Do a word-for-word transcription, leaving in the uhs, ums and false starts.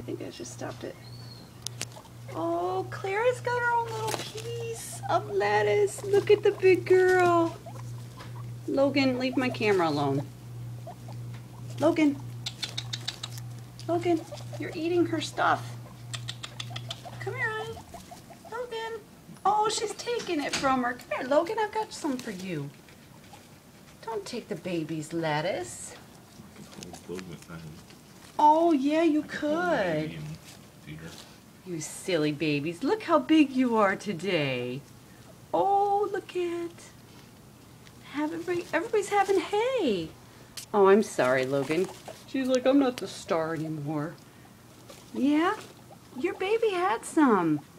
think I just stopped it. Oh, Clara's got her own little piece of lettuce. Look at the big girl. Logan, leave my camera alone. Logan. Logan, you're eating her stuff. Come here, honey. Logan. Oh, she's taking it from her. Come here, Logan, I've got some for you. Don't take the baby's lettuce. Oh, yeah, you could. You silly babies. Look how big you are today. Oh, look at. Have everybody, everybody's having hay. Oh, I'm sorry, Logan. She's like, I'm not the star anymore. Yeah, your baby had some.